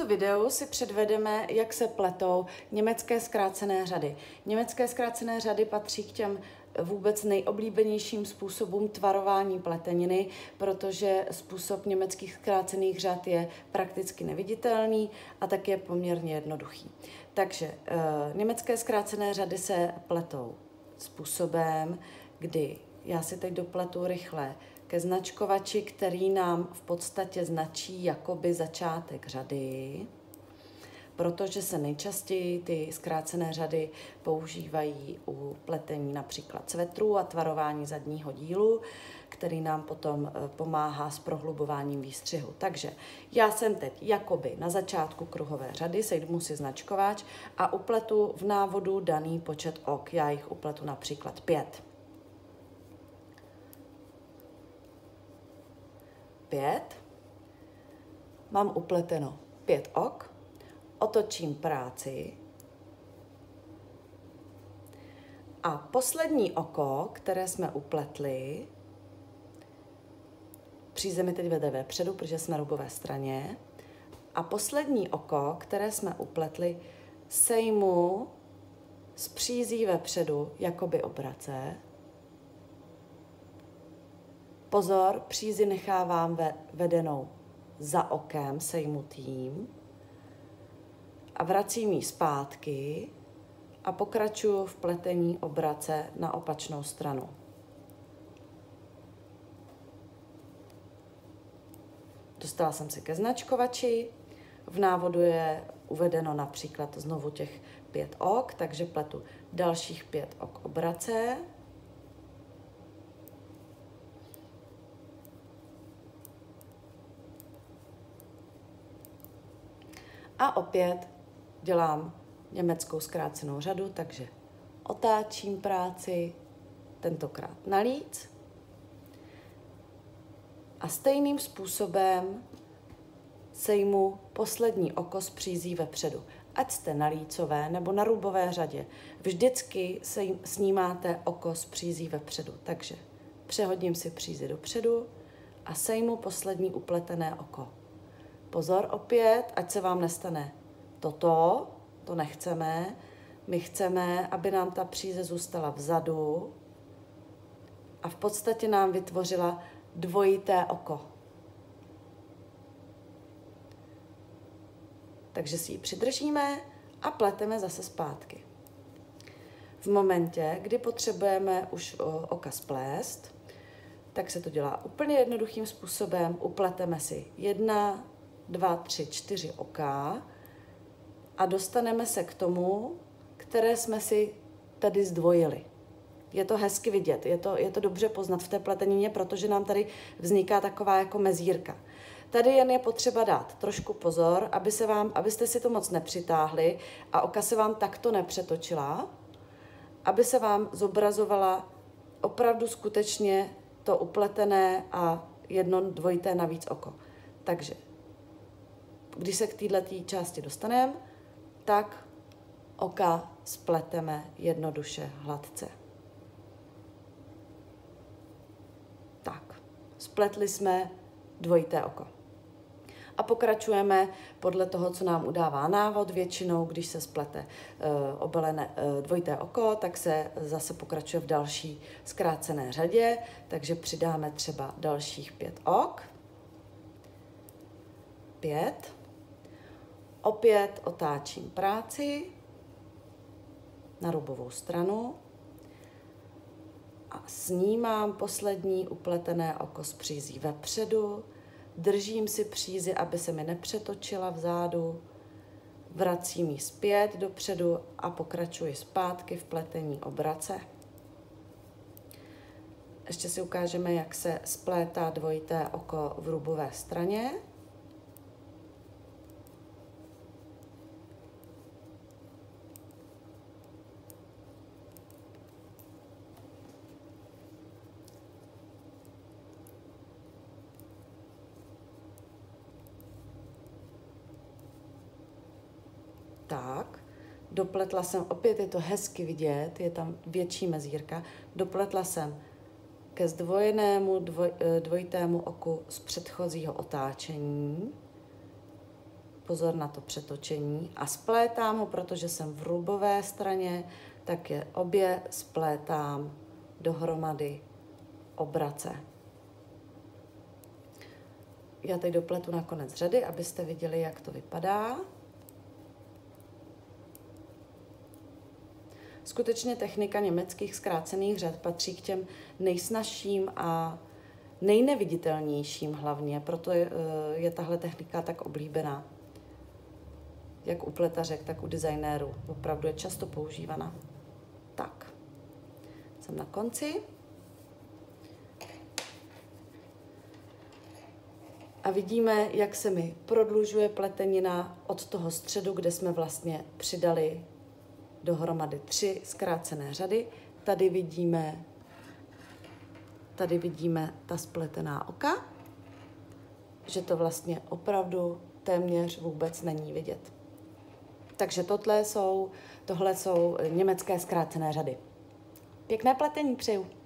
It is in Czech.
videu si předvedeme, jak se pletou německé zkrácené řady. Německé zkrácené řady patří k těm vůbec nejoblíbenějším způsobům tvarování pleteniny, protože způsob německých zkrácených řad je prakticky neviditelný a tak je poměrně jednoduchý. Takže německé zkrácené řady se pletou způsobem, kdy já si teď dopletu rychle ke značkovači, který nám v podstatě značí jakoby začátek řady, protože se nejčastěji ty zkrácené řady používají u pletení například svetrů a tvarování zadního dílu, který nám potom pomáhá s prohlubováním výstřihu. Takže já jsem teď jakoby na začátku kruhové řady, sejmu si značkovač a upletu v návodu daný počet ok. Já jich upletu například 5. 5. Mám upleteno 5 ok. Otočím práci a poslední oko, které jsme upletli, příze mi teď vede vepředu, protože jsme na rubové straně, a poslední oko, které jsme upletli, sejmu s přízí vepředu, jakoby obrace. Pozor, přízi nechávám vedenou za okem sejmutým a vracím ji zpátky a pokračuju v pletení obrace na opačnou stranu. Dostala jsem se ke značkovači, v návodu je uvedeno například znovu těch 5 ok, takže pletu dalších 5 ok obrace. A opět dělám německou zkrácenou řadu, takže otáčím práci, tentokrát na líc. A stejným způsobem sejmu poslední oko s přízí vepředu. Ať jste na lícové nebo na rubové řadě, vždycky snímáte oko s přízí vepředu. Takže přehodím si přízi dopředu a sejmu poslední upletené oko. Pozor opět, ať se vám nestane toto, to nechceme. My chceme, aby nám ta příze zůstala vzadu a v podstatě nám vytvořila dvojité oko. Takže si ji přidržíme a pleteme zase zpátky. V momentě, kdy potřebujeme už oka splést, tak se to dělá úplně jednoduchým způsobem. Upleteme si 1, 2, 3, 4 oka a dostaneme se k tomu, které jsme si tady zdvojili. Je to hezky vidět, je to dobře poznat v té pletenině, protože nám tady vzniká taková jako mezírka. Tady jen je potřeba dát trošku pozor, abyste si to moc nepřitáhli a oka se vám takto nepřetočila, aby se vám zobrazovala opravdu skutečně to upletené a jedno dvojité navíc oko. Takže když se k této části dostaneme, tak oka spleteme jednoduše hladce. Tak, spletli jsme dvojité oko. A pokračujeme podle toho, co nám udává návod. Většinou, když se splete obalené dvojité oko, tak se zase pokračuje v další zkrácené řadě, takže přidáme třeba dalších 5 ok. 5. Opět otáčím práci na rubovou stranu a snímám poslední upletené oko s přízí vepředu, držím si přízi, aby se mi nepřetočila vzadu, vracím ji zpět dopředu a pokračuji zpátky v pletení obrace. Ještě si ukážeme, jak se splétá dvojité oko v rubové straně. Tak, dopletla jsem, opět je to hezky vidět, je tam větší mezírka, dopletla jsem ke zdvojenému dvojitému oku z předchozího otáčení. pozor na to přetočení a splétám ho, protože jsem v rubové straně, tak je obě splétám dohromady obrace. Já teď dopletu na konec řady, abyste viděli, jak to vypadá. Skutečně technika německých zkrácených řad patří k těm nejsnazším a nejneviditelnějším hlavně, proto je tahle technika tak oblíbená. Jak u pletařek, tak u designérů. Opravdu je často používaná. Tak, jsem na konci. A vidíme, jak se mi prodlužuje pletenina od toho středu, kde jsme vlastně přidali dohromady 3 zkrácené řady. Tady vidíme ta spletená oka, že to vlastně opravdu téměř vůbec není vidět. Takže tohle jsou německé zkrácené řady. Pěkné pletení přeju.